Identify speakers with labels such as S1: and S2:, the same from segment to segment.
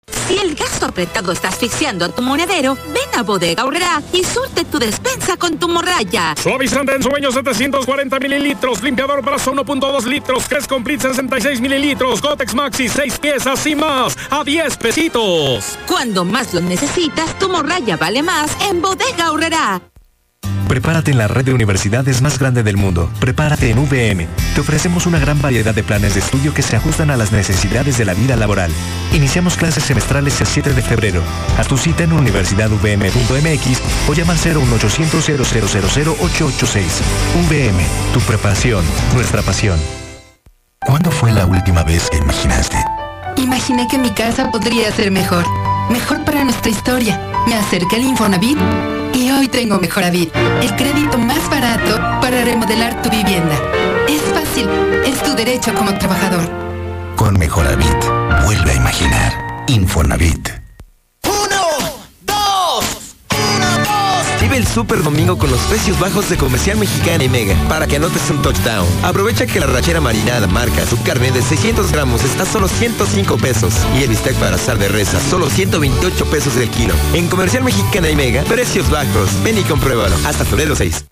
S1: Si el gasto apretado está asfixiando a tu monedero, ven a Bodega Aurrerá y surte tu despensa con tu morralla.
S2: Suavizante en sueño 740 mililitros, limpiador brazo 1.2 litros, Crest Complete 66 mililitros, Gotex Maxi 6 piezas y más, a 10 pesitos.
S1: Cuando más lo necesitas, tu morralla vale más en Bodega Aurrerá.
S3: Prepárate en la red de universidades más grande del mundo. Prepárate en VM. Te ofrecemos una gran variedad de planes de estudio que se ajustan a las necesidades de la vida laboral. Iniciamos clases semestrales el 7 de febrero. Haz tu cita en universidadvm.mx o llama al 01800 000 886. VM, tu preparación, nuestra pasión.
S4: ¿Cuándo fue la última vez que imaginaste?
S5: Imaginé que mi casa podría ser mejor. Mejor para nuestra historia. Me acerqué al Infonavit y hoy tengo Mejoravit, el crédito más barato para remodelar tu vivienda. Es fácil, es tu derecho como trabajador.
S4: Con Mejoravit, vuelve a imaginar. Infonavit.
S6: Vive el Super Domingo con los precios bajos de Comercial Mexicana y Mega para que anotes un touchdown. Aprovecha que la rachera marinada marca subcarne de 600 gramos está a solo 105 pesos y el bistec para asar de res a solo 128 pesos el kilo. En Comercial Mexicana y Mega, precios bajos. Ven y compruébalo. Hasta febrero 6.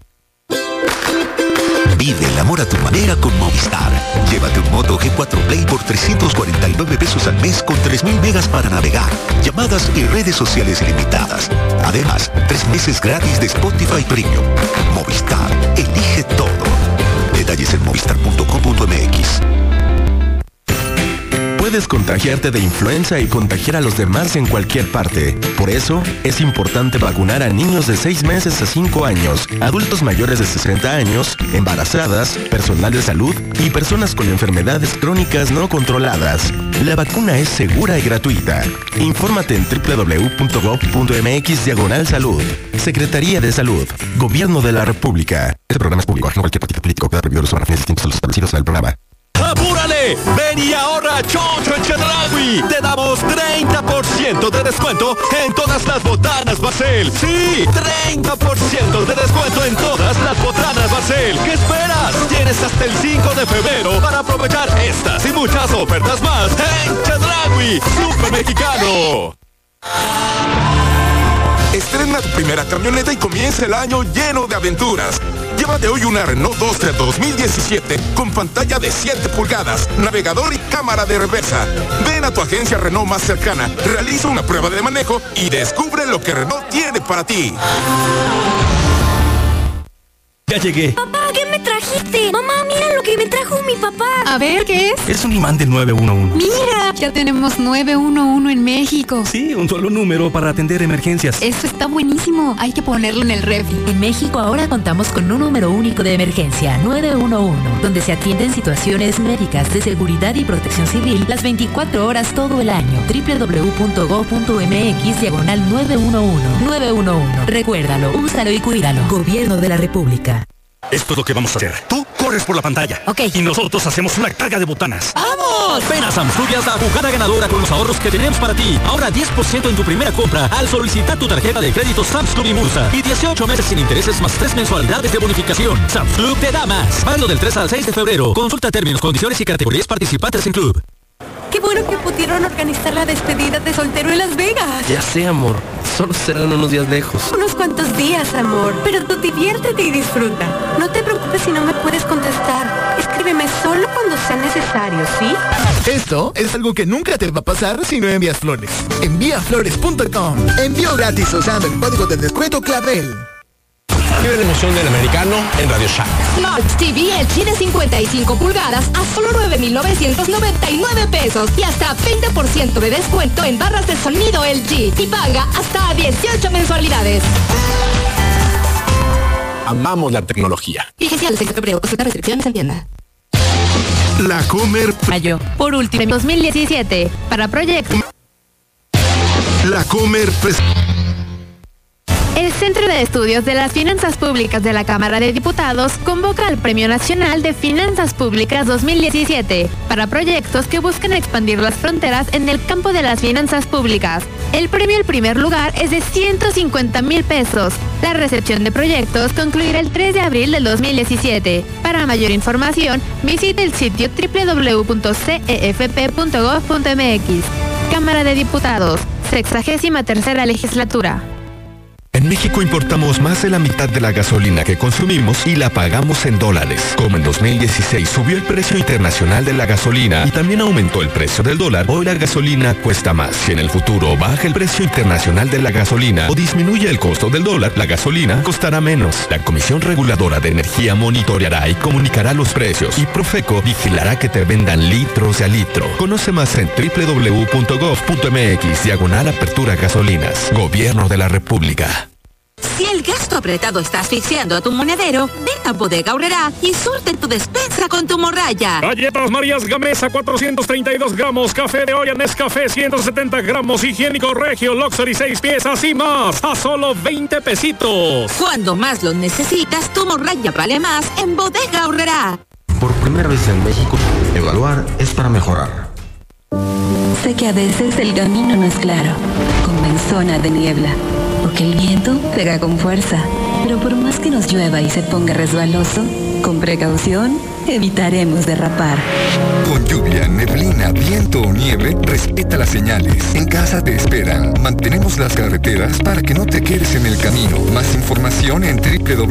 S4: Vive el amor a tu manera con Movistar. Llévate un Moto G4 Play por 349 pesos al mes con 3000 megas para navegar, llamadas y redes sociales ilimitadas. Además, 3 meses gratis de Spotify Premium. Movistar, elige todo. Detalles en movistar.com.mx.
S7: Puedes contagiarte de influenza y contagiar a los demás en cualquier parte. Por eso, es importante vacunar a niños de 6 meses a 5 años, adultos mayores de 60 años, embarazadas, personal de salud y personas con enfermedades crónicas no controladas. La vacuna es segura y gratuita. Infórmate en www.gov.mx/salud. Secretaría de Salud. Gobierno de la República. Este programa es público, no cualquier partido político queda prohibido usar fines distintos a los establecidos en el programa.
S8: ¡Apúrale! ¡Ven y ahorra Choncho en Chedraui! Te damos 30% de descuento en todas las botanas Barcel. ¡Sí! 30% de descuento en todas las botanas Barcel. ¿Qué esperas? Tienes hasta el 5 de febrero para aprovechar estas y muchas ofertas más en Chedraui, Super Mexicano.
S9: Estrena tu primera camioneta y comienza el año lleno de aventuras. Llévate hoy una Renault Duster 2017 con pantalla de 7 pulgadas, navegador y cámara de reversa. Ven a tu agencia Renault más cercana, realiza una prueba de manejo y descubre lo que Renault tiene para ti.
S8: Ya llegué.
S10: Papá, ¿qué me trajiste? Mamá, mira lo que me trajo mi papá.
S5: A ver, ¿qué es?
S7: Es un imán del 911.
S5: Mira, ya tenemos 911 en México.
S7: Sí, un solo número para atender emergencias.
S5: Eso está buenísimo. Hay que ponerlo en el refri.
S11: En México ahora contamos con un número único de emergencia, 911, donde se atienden situaciones médicas, de seguridad y protección civil las 24 horas todo el año. www.gov.mx/911. 911. Recuérdalo, úsalo y cuídalo. Gobierno de la República.
S8: Esto es lo que vamos a hacer. Tú corres por la pantalla.
S11: Ok.
S8: Y nosotros hacemos una carga de botanas.
S11: ¡Vamos!
S8: Ven a Samsung y haz la jugada ganadora con los ahorros que tenemos para ti. Ahora 10% en tu primera compra al solicitar tu tarjeta de crédito Samsung y Mursa. Y 18 meses sin intereses más 3 mensualidades de bonificación. Samsung te da más. Válido del 3 al 6 de febrero. Consulta términos, condiciones y categorías participantes en Club.
S5: Qué bueno que pudieron organizar la despedida de soltero en Las Vegas.
S6: Ya sé, amor. Solo serán unos días lejos.
S5: Unos cuantos días, amor. Pero tú diviértete y disfruta. No te preocupes si no me puedes contestar. Escríbeme solo cuando sea necesario, ¿sí?
S12: Esto es algo que nunca te va a pasar si no envías flores. Envíaflores.com. Envío gratis usando el código de descuento Clavel.
S13: Vive la emoción del americano en Radio Shack.
S14: Smart TV LG de 55 pulgadas a solo 9,999 pesos y hasta 20% de descuento en barras de sonido LG y paga hasta 18 mensualidades.
S13: Amamos la tecnología.
S14: Vigencia al 6 de febrero. Consulta restricciones en tienda.
S9: La Comer
S11: Mayo. Por último, 2017. Para proyectos.
S9: La Comer
S11: El Centro de Estudios de las Finanzas Públicas de la Cámara de Diputados convoca al Premio Nacional de Finanzas Públicas 2017 para proyectos que busquen expandir las fronteras en el campo de las finanzas públicas. El premio al primer lugar es de 150,000 pesos. La recepción de proyectos concluirá el 3 de abril del 2017. Para mayor información, visite el sitio www.cefp.gov.mx. Cámara de Diputados, 63ª legislatura.
S7: En México importamos más de la mitad de la gasolina que consumimos y la pagamos en dólares. Como en 2016 subió el precio internacional de la gasolina y también aumentó el precio del dólar, hoy la gasolina cuesta más. Si en el futuro baja el precio internacional de la gasolina o disminuye el costo del dólar, la gasolina costará menos. La Comisión Reguladora de Energía monitoreará y comunicará los precios y Profeco vigilará que te vendan litros de a litro. Conoce más en www.gov.mx/apertura gasolinas. Gobierno de la República.
S1: Si el gasto apretado está asfixiando a tu monedero, ven a Bodega Aurrerá y surte tu despensa con tu morralla.
S2: Galletas Marías Gamesa 432 gramos, café de olla Nescafé 170 gramos, higiénico Regio Luxury 6 piezas y más, a solo 20 pesitos.
S1: Cuando más lo necesitas, tu morralla vale más en Bodega Aurrerá.
S15: Por primera vez en México, evaluar es para mejorar.
S16: Sé que a veces el camino no es claro, como en zona de niebla, o que el viento pega con fuerza. Pero por más que nos llueva y se ponga resbaloso, con precaución evitaremos derrapar.
S17: Con lluvia, neblina, viento o nieve, respeta las señales. En casa te esperan. Mantenemos las carreteras para que no te quedes en el camino. Más información en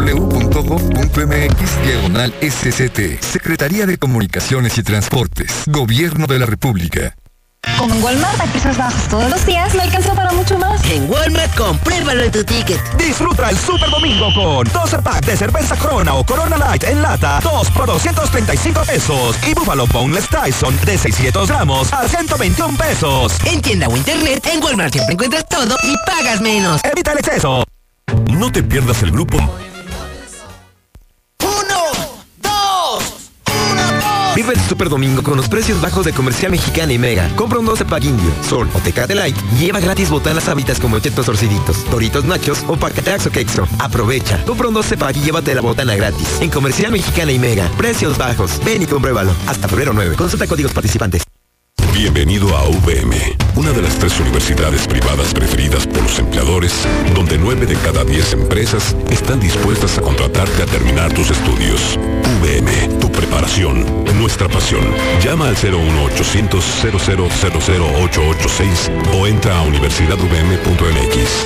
S17: www.gov.mx/SCT. Secretaría de Comunicaciones y Transportes. Gobierno de la República.
S18: Como en Walmart hay precios bajos todos los días, me alcanza para mucho más.
S19: En Walmart, compruébalo en tu ticket.
S20: Disfruta el Super Domingo con 12 pack de cerveza Corona o Corona Light en lata, 2 por 235 pesos. Y Buffalo Boneless Tyson de 600 gramos a 121 pesos.
S19: En tienda o internet, en Walmart siempre encuentras todo y pagas menos.
S20: Evita el exceso.
S7: No te pierdas el grupo.
S6: Vive el Super Domingo con los precios bajos de Comercial Mexicana y Mega. Compra un 12 pack Indio, Sol o Tecate Light y lleva gratis botanas hábitats como chetos torciditos, Doritos Nachos o Pacatrax o Quexo. Aprovecha. Compra un 12 pack y llévate la botana gratis. En Comercial Mexicana y Mega. Precios bajos. Ven y compruébalo. Hasta febrero 9. Consulta códigos participantes.
S21: Bienvenido a UVM, una de las 3 universidades privadas preferidas por los empleadores, donde 9 de cada 10 empresas están dispuestas a contratarte a terminar tus estudios. UVM, tu preparación, nuestra pasión. Llama al 01800 0000886 o entra a universidaduvm.mx.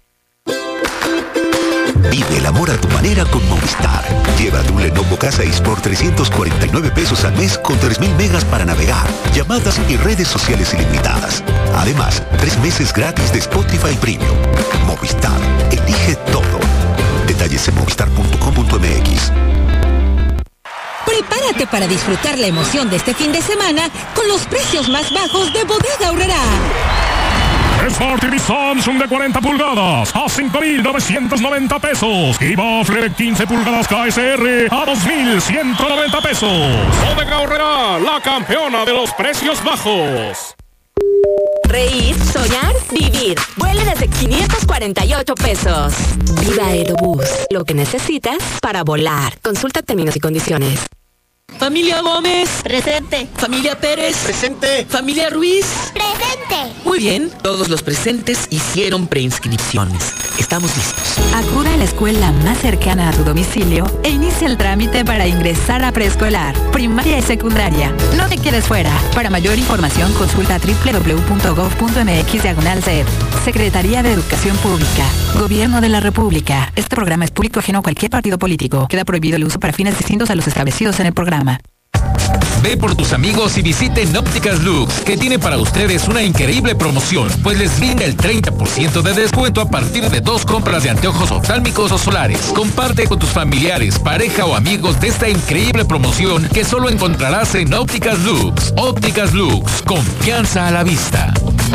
S4: Vive el amor a tu manera con Movistar. Llévate un Lenovo K6 por 349 pesos al mes con 3000 megas para navegar, llamadas y redes sociales ilimitadas. Además, 3 meses gratis de Spotify Premium. Movistar. Elige todo. Detalles en movistar.com.mx.
S1: Prepárate para disfrutar la emoción de este fin de semana con los precios más bajos de Bodega Aurrerá.
S2: Smart TV Samsung de 40 pulgadas a 5,990 pesos. Y Bafle 15 pulgadas KSR a 2,190 pesos. Bodega Aurrerá, la campeona de los precios bajos.
S14: Reír, soñar, vivir. Vuela desde 548 pesos. Viva Aerobús. Lo que necesitas para volar. Consulta términos y condiciones.
S22: Familia Gómez.
S19: Presente.
S22: Familia Pérez.
S19: Presente.
S22: Familia Ruiz.
S19: Presente.
S22: Muy bien, todos los presentes hicieron preinscripciones. Estamos listos.
S23: Acuda a la escuela más cercana a tu domicilio e inicia el trámite para ingresar a preescolar, primaria y secundaria. No te quedes fuera. Para mayor información consulta www.gov.mx/CED. Secretaría de Educación Pública. Gobierno de la República. Este programa es público ajeno a cualquier partido político. Queda prohibido el uso para fines distintos a los establecidos en el programa.
S24: Ve por tus amigos y visiten Ópticas Lux, que tiene para ustedes una increíble promoción, pues les brinda el 30% de descuento a partir de 2 compras de anteojos oftálmicos o solares. Comparte con tus familiares, pareja o amigos de esta increíble promoción que solo encontrarás en Ópticas Lux. Ópticas Lux, confianza a la vista.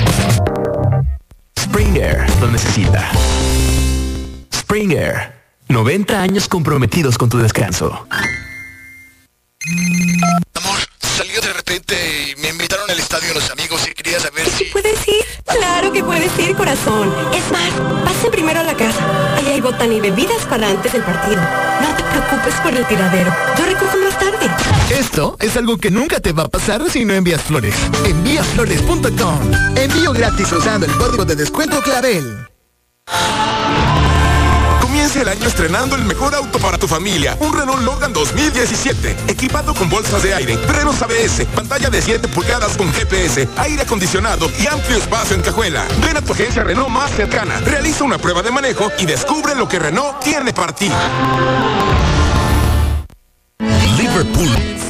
S7: Springer lo necesita. Springer, 90 años comprometidos con tu descanso.
S25: Amor, salió de repente y me invitaron al estadio los amigos y quería saber si...
S26: ¿Puedes ir? Claro que puedes ir, corazón. Es más, pasen primero a la casa. Ahí hay botana y bebidas para antes del partido. No te preocupes por el tiradero. Yo recojo más tarde.
S12: Esto es algo que nunca te va a pasar si no envías flores. Envíaflores.com. Envío gratis usando el código de descuento Clavel.
S3: Comienza el año estrenando el mejor auto para tu familia, un Renault Logan 2017, equipado con bolsas de aire, frenos ABS, pantalla de 7 pulgadas con GPS, aire acondicionado y amplio espacio en cajuela. Ven a tu agencia Renault más cercana, realiza una prueba de manejo y descubre lo que Renault tiene para ti.
S20: Liverpool.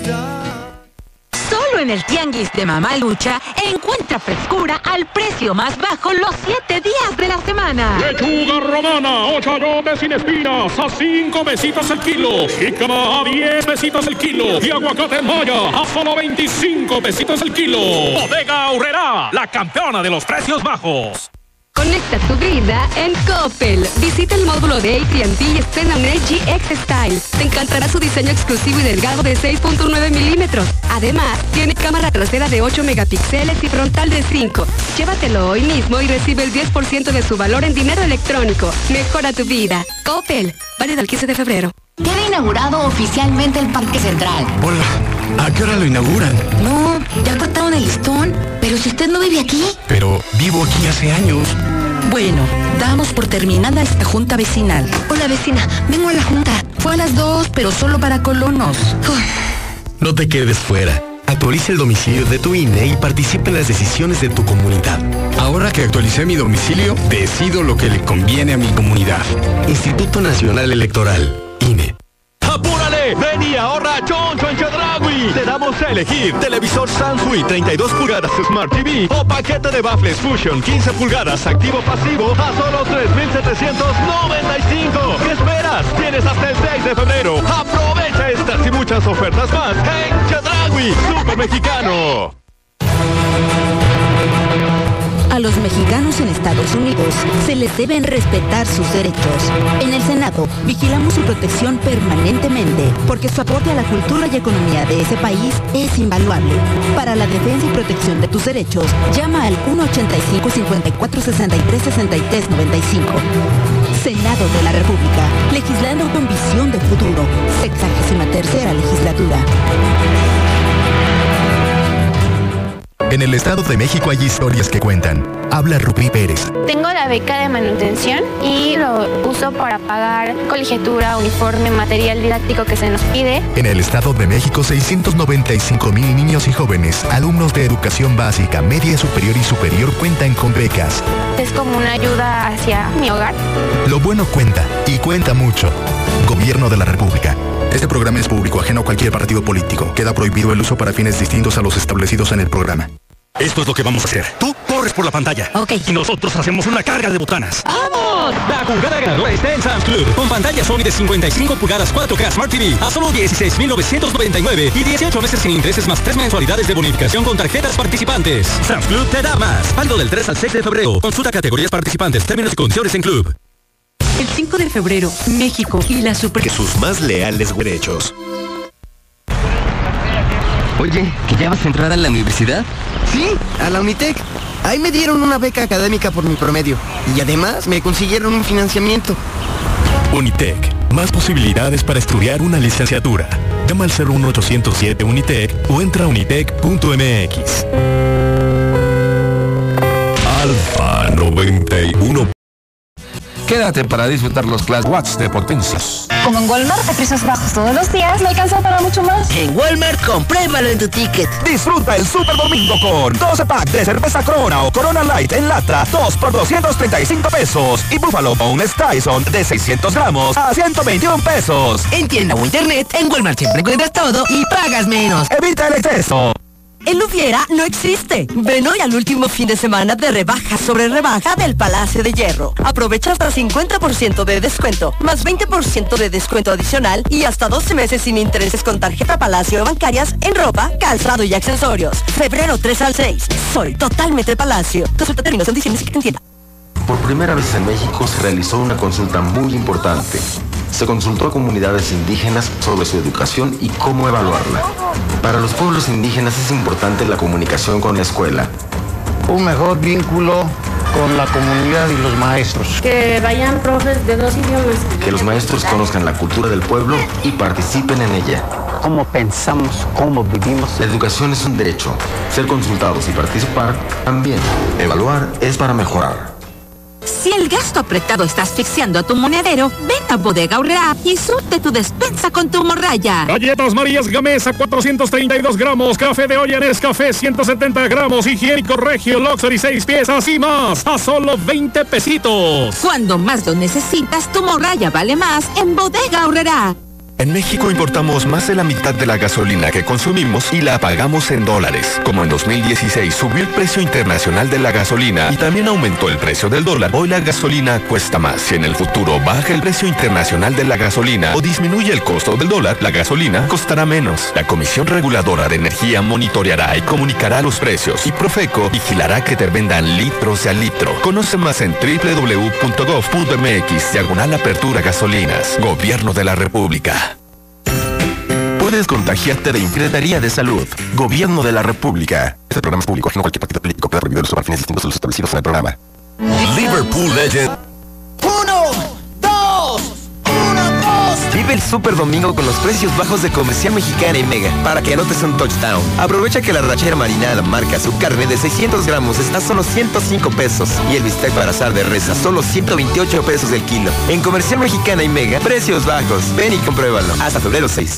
S1: Solo en el Tianguis de Mamá Lucha encuentra frescura al precio más bajo los 7 días de la semana.
S2: Lechuga romana, 8 ayotes sin espinas, a 5 pesitos el kilo. Jícama a 10 pesitos el kilo. Y aguacate maya, a solo 25 pesitos el kilo. Bodega Aurrerá, la campeona de los precios bajos.
S14: Conecta tu vida en Coppel. Visita el módulo de AT&T y estrena un LG X Style. Te encantará su diseño exclusivo y delgado de 6.9 milímetros. Además, tiene cámara trasera de 8 megapíxeles y frontal de 5. Llévatelo hoy mismo y recibe el 10% de su valor en dinero electrónico. Mejora tu vida. Coppel. Válido al 15 de febrero.
S5: Queda inaugurado oficialmente el Parque Central.
S8: Hola, ¿a qué hora lo inauguran?
S5: No, ya cortaron el listón. Pero si usted no vive aquí.
S8: Pero vivo aquí hace años.
S5: Bueno, damos por terminada esta junta vecinal. Hola vecina, vengo a la junta. Fue a las 2, pero solo para colonos.
S8: No te quedes fuera. Actualiza el domicilio de tu INE y participa en las decisiones de tu comunidad. Ahora que actualicé mi domicilio, decido lo que le conviene a mi comunidad. Instituto Nacional Electoral, INE.
S20: ¡Apúrale! ¡Ven y ahorra choncho en Chedraui! Te damos a elegir televisor Samsung 32 pulgadas Smart TV o paquete de Baffles Fusion 15 pulgadas activo-pasivo a solo 3,795. ¿Qué esperas? Tienes hasta el 6 de febrero. Aprovecha estas y muchas ofertas más en Chedraui, Super Mexicano.
S5: A los mexicanos en Estados Unidos se les deben respetar sus derechos. En el Senado vigilamos su protección permanentemente porque su aporte a la cultura y economía de ese país es invaluable. Para la defensa y protección de tus derechos, llama al 1-85-54-63-63-95. Senado de la República, legislando con visión de futuro. 63ª legislatura.
S9: En el Estado de México hay historias que cuentan. Habla Rubí Pérez.
S10: Tengo la beca de manutención y lo uso para pagar colegiatura, uniforme, material didáctico que se nos pide.
S9: En el Estado de México, 695,000 niños y jóvenes, alumnos de educación básica, media superior y superior cuentan con becas.
S10: Es como una ayuda hacia mi hogar.
S9: Lo bueno cuenta, y cuenta mucho. Gobierno de la República. Este programa es público, ajeno a cualquier partido político. Queda prohibido el uso para fines distintos a los establecidos en el programa.
S13: Esto es lo que vamos a hacer. Tú corres por la pantalla.
S5: Ok.
S13: Y nosotros hacemos una carga de botanas.
S5: ¡Vamos!
S13: La jugada ganadora está en Sam's Club. Con pantalla Sony de 55 pulgadas 4K Smart TV a solo 16,999 y 18 meses sin intereses más 3 mensualidades de bonificación con tarjetas participantes. Sam's Club te da más. Válido del 3 al 6 de febrero. Consulta categorías participantes, términos y condiciones en Club.
S5: El 5 de febrero, México y la Super...
S9: Que sus más leales derechos.
S27: Oye, ¿que ya vas a entrar a la universidad?
S28: Sí, a la Unitec. Ahí me dieron una beca académica por mi promedio. Y además me consiguieron un financiamiento.
S9: Unitec. Más posibilidades para estudiar una licenciatura. Llama al 01807 Unitec o entra a unitec.mx.
S21: Alfa 91.
S15: Quédate para disfrutar los Class Watts de potencias.
S18: Como en Walmart a precios bajos todos los días, me alcanza para mucho más.
S19: En Walmart, compruébalo en tu ticket.
S20: Disfruta el Super Domingo con 12 pack de cerveza Corona o Corona Light en lata, 2 por 235 pesos. Y Buffalo Boneless Tyson de 600 gramos a 121 pesos.
S19: En tienda o internet, en Walmart siempre encuentras todo y pagas menos.
S20: Evita el exceso.
S5: El Lufiera no existe. Ven hoy al último fin de semana de rebaja sobre rebaja del Palacio de Hierro. Aprovecha hasta 50% de descuento, más 20% de descuento adicional y hasta 12 meses sin intereses con tarjeta Palacio bancarias en ropa, calzado y accesorios. Febrero 3 al 6. Soy totalmente Palacio. Consulta términos, condiciones y que te entienda.
S15: Por primera vez en México se realizó una consulta muy importante. Se consultó a comunidades indígenas sobre su educación y cómo evaluarla. Para los pueblos indígenas es importante la comunicación con la escuela.
S29: Un mejor vínculo con la comunidad y los maestros.
S10: Que vayan profes de 2 idiomas.
S15: Que los maestros conozcan la cultura del pueblo y participen en ella.
S29: Cómo pensamos, cómo vivimos.
S15: La educación es un derecho. Ser consultados y participar también. Evaluar es para mejorar.
S1: Si el gasto apretado está asfixiando a tu monedero, ven a Bodega Aurrerá y surte tu despensa con tu morralla.
S2: Galletas Marías Gamesa 432 gramos, café de olla Nescafé 170 gramos, higiénico Regio Luxury 6 piezas y más, a solo 20 pesitos.
S1: Cuando más lo necesitas, tu morralla vale más en Bodega Aurrerá.
S4: En México importamos más de la mitad de la gasolina que consumimos y la pagamos en dólares. Como en 2016 subió el precio internacional de la gasolina y también aumentó el precio del dólar, hoy la gasolina cuesta más. Si en el futuro baja el precio internacional de la gasolina o disminuye el costo del dólar, la gasolina costará menos. La Comisión Reguladora de Energía monitoreará y comunicará los precios y Profeco vigilará que te vendan litros de a litro. Conoce más en www.gov.mx/apertura gasolinas. Gobierno de la República.
S20: Puedes contagiarte de Secretaría de Salud. Gobierno de la República. Este programa es público, ajeno a cualquier partido político. Queda prohibido el uso para fines distintos a los establecidos en el programa. Liverpool Legend.
S28: 1, 2. Vive el Super Domingo con los precios bajos de Comercial Mexicana y Mega para que anotes un touchdown. Aprovecha que la rachera marinada marca su carne de 600 gramos está a solo 105 pesos y el bistec para asar de res a solo 128 pesos el kilo. En Comercial Mexicana y Mega, precios bajos. Ven y compruébalo. Hasta febrero 6.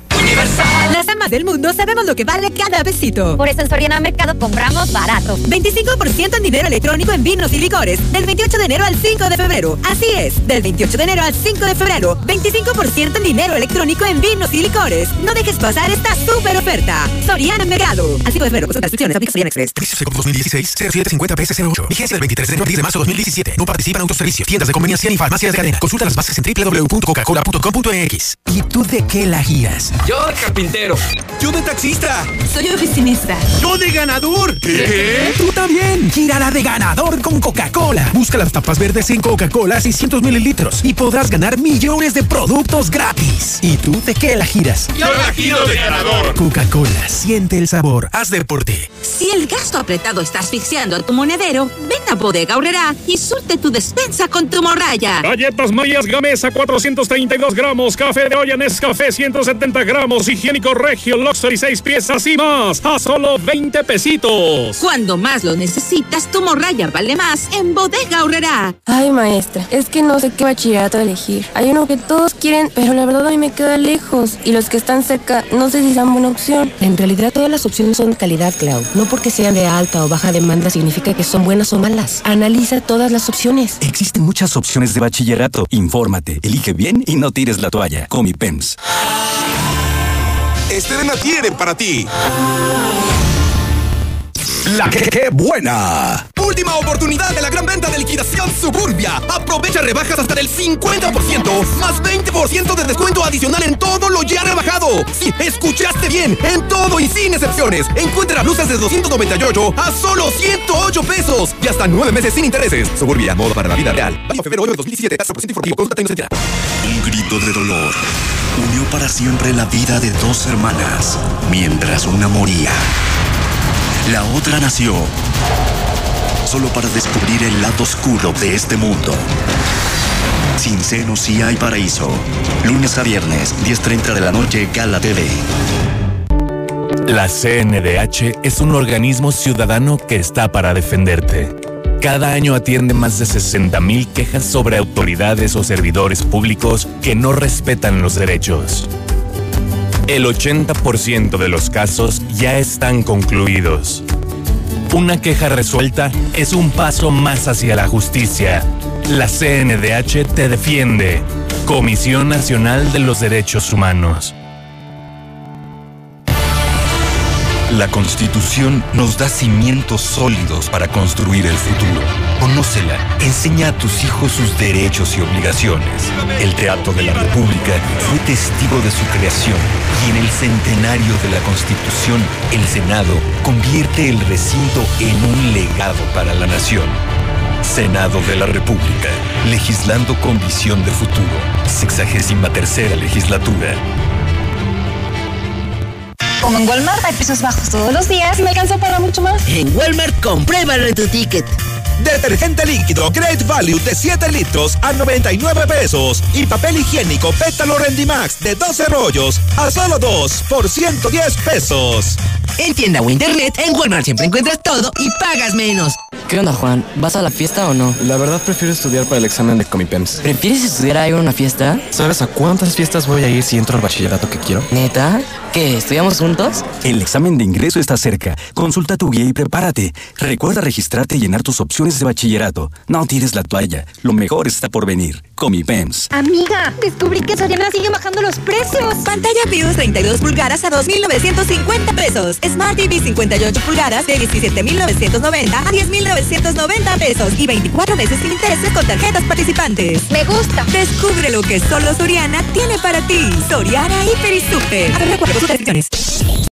S6: Las amas del mundo sabemos lo que vale cada pesito.
S18: Por eso en Soriana Mercado compramos barato.
S6: 25% en dinero electrónico en vinos y licores. Del 28 de enero al 5 de febrero. Así es, del 28 de enero al 5 de febrero. 25% en dinero electrónico en vinos y licores. No dejes pasar esta super oferta. Soriana Mercado. Al 5 de febrero, consulta restricciones, aplica Soriana Express.
S7: Crisis 2016 0750 PS08. Vigencia del 23 de enero al 10 de marzo 2017. No participan autoservicios, tiendas de conveniencia ni farmacias de cadena. Consulta las bases en www.coca-cola.com.mx.
S11: ¿Y tú de qué la giras?
S16: Yo de carpintero.
S11: Yo de taxista.
S6: Soy oficinista.
S11: Yo de ganador.
S16: ¿Qué?
S11: Tú también. Gírala de ganador con Coca-Cola. Busca las tapas verdes en Coca-Cola 600 mililitros y podrás ganar millones de productos gratis. ¿Y tú de qué la giras?
S16: Yo la giro de ganador.
S11: Coca-Cola, siente el sabor. Haz deporte.
S1: Si el gasto apretado está asfixiando a tu monedero, ven a Bodega Aurrerá y surte tu despensa con tu morralla.
S2: Galletas Marías Gamesa 432 gramos, café de olla Nescafé 170 gramos, higiénico Regio Luxury 6 piezas y más, a solo 20 pesitos.
S1: Cuando más lo necesitas, tu morralla vale más en Bodega Aurrerá.
S10: Ay, maestra, es que no sé qué bachillerato elegir. Hay uno que todos quieren, pero la verdad a mí me queda lejos. Y los que están cerca, no sé si son buena opción.
S17: En realidad todas las opciones son de calidad, Clau. No porque sean de alta o baja demanda significa que son buenas o malas. Analiza todas las opciones.
S22: Existen muchas opciones de bachillerato. Infórmate, elige bien y no tires la toalla. Comipems.
S3: Estrena tiene para ti.
S20: La que buena.
S28: Última oportunidad de la gran venta de liquidación Suburbia. Aprovecha rebajas hasta del 50%, más 20% de descuento adicional en todo lo ya rebajado. Sí, escuchaste bien, en todo y sin excepciones. Encuentra blusas de 298 a solo 108 pesos y hasta 9 meses sin intereses. Suburbia, modo para la vida real. Válido febrero 8 de 2017. Hasta por ciento informativo. Consulta y no se
S23: Un grito de dolor unió para siempre la vida de dos hermanas. Mientras una moría, la otra nació, solo para descubrir el lado oscuro de este mundo. Sin seno sí hay paraíso. Lunes a viernes, 10:30 de la noche, Gala TV.
S24: La CNDH es un organismo ciudadano que está para defenderte. Cada año atiende más de 60,000 quejas sobre autoridades o servidores públicos que no respetan los derechos. El 80% de los casos ya están concluidos. Una queja resuelta es un paso más hacia la justicia. La CNDH te defiende. Comisión Nacional de los Derechos Humanos.
S21: La Constitución nos da cimientos sólidos para construir el futuro. Conócela, enseña a tus hijos sus derechos y obligaciones. El Teatro de la República fue testigo de su creación y en el centenario de la Constitución, el Senado convierte el recinto en un legado para la nación. Senado de la República, legislando con visión de futuro. 63ª legislatura.
S18: Como en Walmart hay precios bajos todos los días, me alcanza para mucho más.
S19: En Walmart, compruébalo en tu ticket.
S20: Detergente líquido Great Value de 7 litros a 99 pesos. Y papel higiénico Pétalo Rendimax de 12 rollos a solo 2 por 110 pesos.
S19: En tienda o internet, en Walmart siempre encuentras todo y pagas menos.
S5: ¿Qué onda, Juan? ¿Vas a la fiesta o no?
S8: La verdad prefiero estudiar para el examen de Comipems.
S5: ¿Prefieres estudiar a ir a una fiesta?
S8: ¿Sabes a cuántas fiestas voy a ir si entro al bachillerato que quiero?
S5: ¿Neta? ¿Qué? ¿Estudiamos juntos?
S22: El examen de ingreso está cerca. Consulta tu guía y prepárate. Recuerda registrarte y llenar tus opciones de bachillerato. No tires la toalla. Lo mejor está por venir. Comipems.
S6: Amiga, descubrí que Soriana sigue bajando los precios.
S9: Pantalla BIOS 32 pulgadas a 2,950 pesos. Smart TV 58 pulgadas de 17,990 a 10,990 pesos. Y 24 meses sin intereses con tarjetas participantes.
S6: Me gusta.
S9: Descubre lo que solo Soriana tiene para ti. Soriana Hiper y Super. Recuerda sus restricciones.